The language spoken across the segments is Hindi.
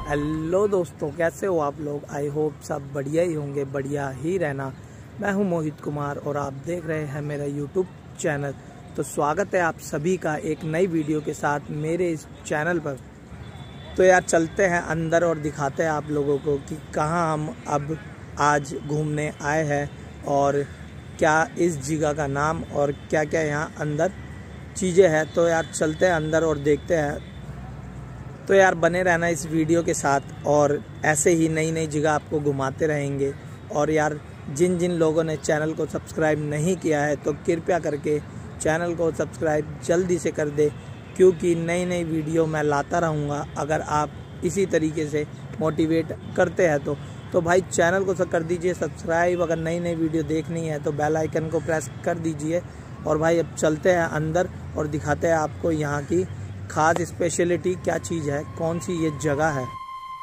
हेलो दोस्तों, कैसे हो आप लोग। आई होप सब बढ़िया ही होंगे, बढ़िया ही रहना। मैं हूं मोहित कुमार और आप देख रहे हैं मेरा यूट्यूब चैनल। तो स्वागत है आप सभी का एक नई वीडियो के साथ मेरे इस चैनल पर। तो यार चलते हैं अंदर और दिखाते हैं आप लोगों को कि कहां हम अब आज घूमने आए हैं और क्या इस जगह का नाम और क्या क्या यहाँ अंदर चीज़ें हैं। तो यार चलते हैं अंदर और देखते हैं। तो यार बने रहना इस वीडियो के साथ और ऐसे ही नई नई जगह आपको घुमाते रहेंगे। और यार जिन जिन लोगों ने चैनल को सब्सक्राइब नहीं किया है तो कृपया करके चैनल को सब्सक्राइब जल्दी से कर दे, क्योंकि नई नई वीडियो मैं लाता रहूँगा अगर आप इसी तरीके से मोटिवेट करते हैं तो भाई चैनल को कर दीजिए सब्सक्राइब। अगर नई नई वीडियो देखनी है तो बेल आइकन को प्रेस कर दीजिए। और भाई अब चलते हैं अंदर और दिखाते हैं आपको यहाँ की खास स्पेशलिटी क्या चीज़ है, कौन सी ये जगह है।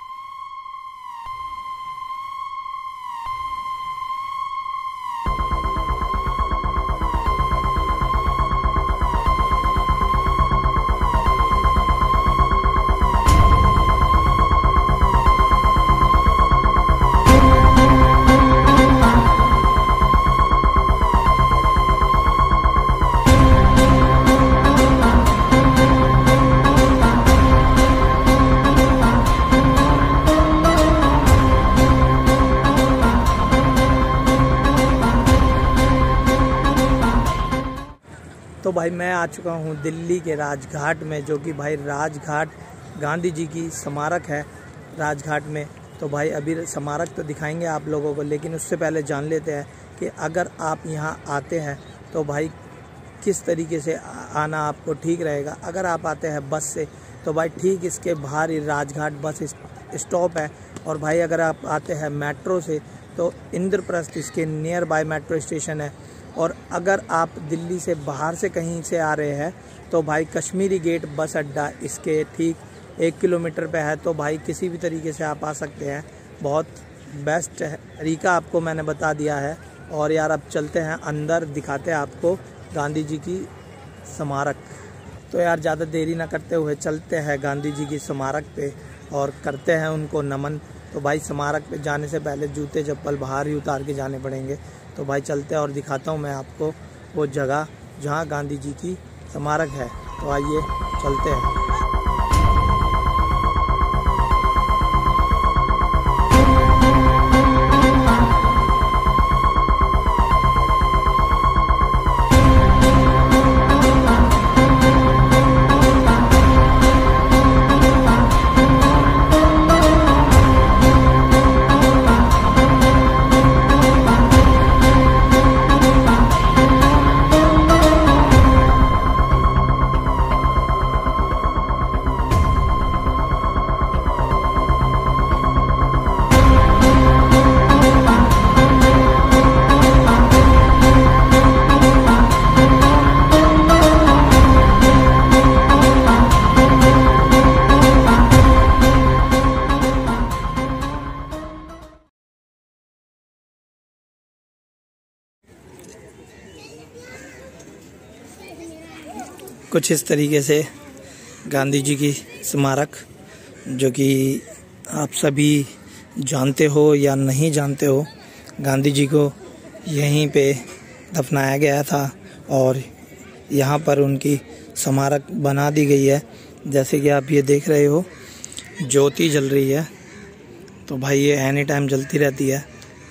तो भाई मैं आ चुका हूँ दिल्ली के राजघाट में, जो कि भाई राजघाट गांधी जी की स्मारक है राजघाट में। तो भाई अभी स्मारक तो दिखाएंगे आप लोगों को, लेकिन उससे पहले जान लेते हैं कि अगर आप यहाँ आते हैं तो भाई किस तरीके से आना आपको ठीक रहेगा। अगर आप आते हैं बस से तो भाई ठीक इसके बाहर ही राजघाट बस स्टॉप है। और भाई अगर आप आते हैं मेट्रो से तो इंद्रप्रस्थ इसके नियर बाय मेट्रो स्टेशन है। और अगर आप दिल्ली से बाहर से कहीं से आ रहे हैं तो भाई कश्मीरी गेट बस अड्डा इसके ठीक 1 किलोमीटर पे है। तो भाई किसी भी तरीके से आप आ सकते हैं, बहुत बेस्ट तरीका आपको मैंने बता दिया है। और यार अब चलते हैं अंदर, दिखाते हैं आपको गांधी जी की स्मारक। तो यार ज़्यादा देरी ना करते हुए चलते हैं गांधी जी की स्मारक पे और करते हैं उनको नमन। तो भाई स्मारक पे जाने से पहले जूते चप्पल बाहर ही उतार के जाने पड़ेंगे। तो भाई चलते हैं और दिखाता हूँ मैं आपको वो जगह जहाँ गांधी जी की स्मारक है। तो आइए चलते हैं। कुछ इस तरीके से गांधी जी की स्मारक, जो कि आप सभी जानते हो या नहीं जानते हो, गांधी जी को यहीं पे दफनाया गया था और यहाँ पर उनकी स्मारक बना दी गई है। जैसे कि आप ये देख रहे हो ज्योति जल रही है। तो भाई ये एनी टाइम जलती रहती है।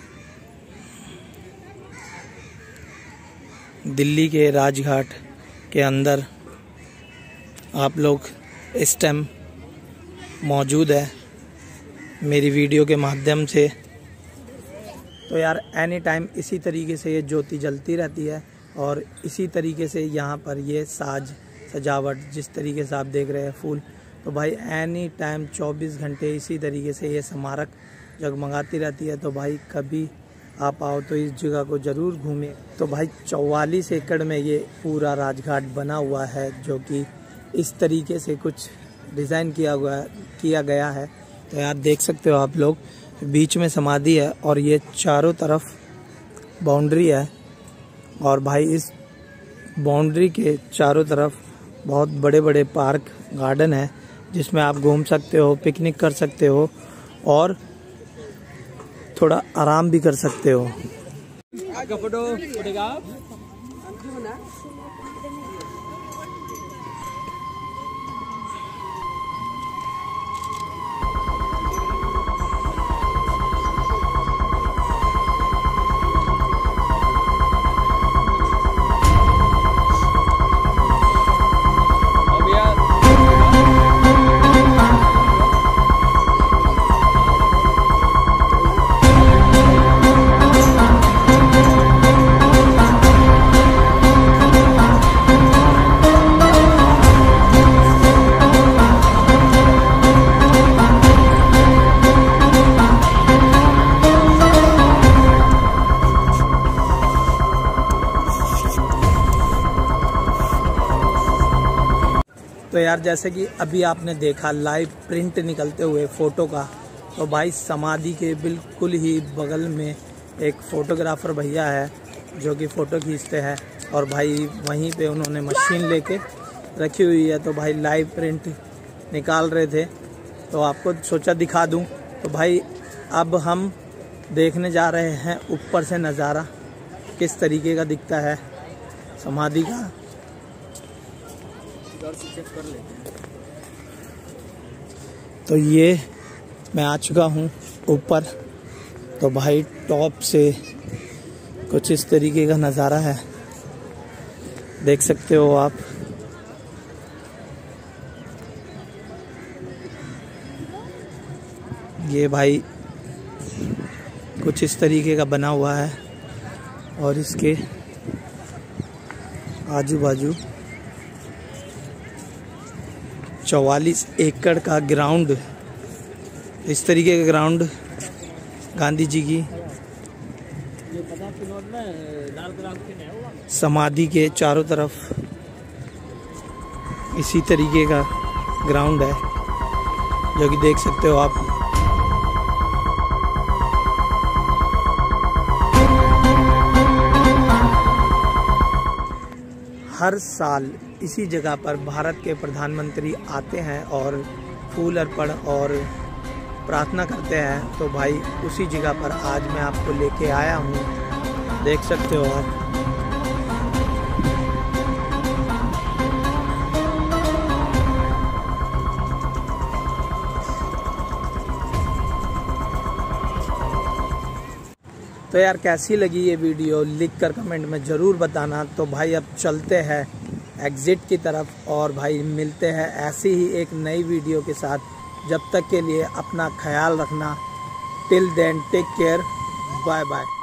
दिल्ली के राजघाट के अंदर आप लोग इस टाइम मौजूद है मेरी वीडियो के माध्यम से। तो यार एनी टाइम इसी तरीके से ये ज्योति जलती रहती है और इसी तरीके से यहाँ पर ये साज सजावट जिस तरीके से आप देख रहे हैं फूल, तो भाई एनी टाइम 24 घंटे इसी तरीके से ये स्मारक जगमगाती रहती है। तो भाई कभी आप आओ तो इस जगह को ज़रूर घूमें। तो भाई 44 एकड़ में ये पूरा राजघाट बना हुआ है, जो कि इस तरीके से कुछ डिज़ाइन किया गया है। तो यार देख सकते हो आप लोग, बीच में समाधि है और ये चारों तरफ बाउंड्री है। और भाई इस बाउंड्री के चारों तरफ बहुत बड़े बड़े पार्क गार्डन है, जिसमें आप घूम सकते हो, पिकनिक कर सकते हो और थोड़ा आराम भी कर सकते हो। तो यार जैसे कि अभी आपने देखा लाइव प्रिंट निकलते हुए फ़ोटो का, तो भाई समाधि के बिल्कुल ही बगल में एक फ़ोटोग्राफ़र भैया है जो कि फ़ोटो खींचते हैं और भाई वहीं पे उन्होंने मशीन लेके रखी हुई है। तो भाई लाइव प्रिंट निकाल रहे थे तो आपको सोचा दिखा दूं। तो भाई अब हम देखने जा रहे हैं ऊपर से नज़ारा किस तरीके का दिखता है समाधि का। चेक कर लेते हैं। तो ये मैं आ चुका हूँ ऊपर। तो भाई टॉप से कुछ इस तरीके का नज़ारा है, देख सकते हो आप। ये भाई कुछ इस तरीके का बना हुआ है और इसके आजू बाजू 44 एकड़ का ग्राउंड, इस तरीके का ग्राउंड गांधी जी की समाधि के चारों तरफ इसी तरीके का ग्राउंड है जो कि देख सकते हो आप। हर साल इसी जगह पर भारत के प्रधानमंत्री आते हैं और फूल अर्पण और प्रार्थना करते हैं। तो भाई उसी जगह पर आज मैं आपको लेके आया हूँ, देख सकते हो आप। तो यार कैसी लगी ये वीडियो लिख कर कमेंट में ज़रूर बताना। तो भाई अब चलते हैं एग्ज़िट की तरफ और भाई मिलते हैं ऐसी ही एक नई वीडियो के साथ। जब तक के लिए अपना ख्याल रखना। Till then take care, bye bye.